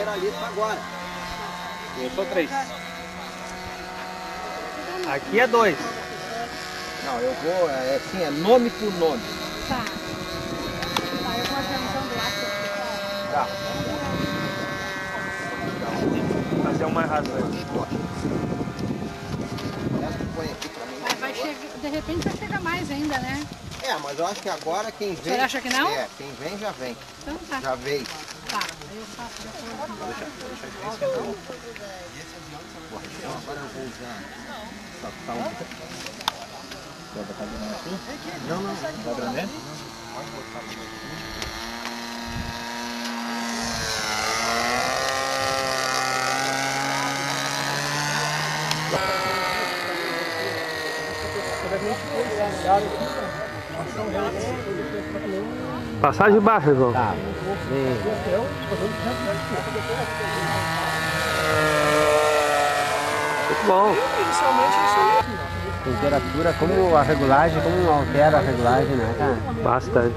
primeira lista agora. Eu sou 3. Aqui é 2. Não, eu vou, é assim, é nome por nome. Tá. Tá, eu vou adiantando lá. Tá. Fazer uma razão. Põe aqui pra mim. Mas vai chegar, de repente vai chegar mais ainda, né? É, mas eu acho que agora quem vem... Você acha que não? É, quem vem já vem. Então tá. Já veio. Tá, aí eu faço depois. Então agora eu vou usar... Só um... Vai botar de novo aqui? Não, não. Vai pra dentro? Pode botar aqui. Passagem baixa, João. Tá. Muito bom. Temperatura, como a regulagem, como altera a regulagem, né, cara? Bastante.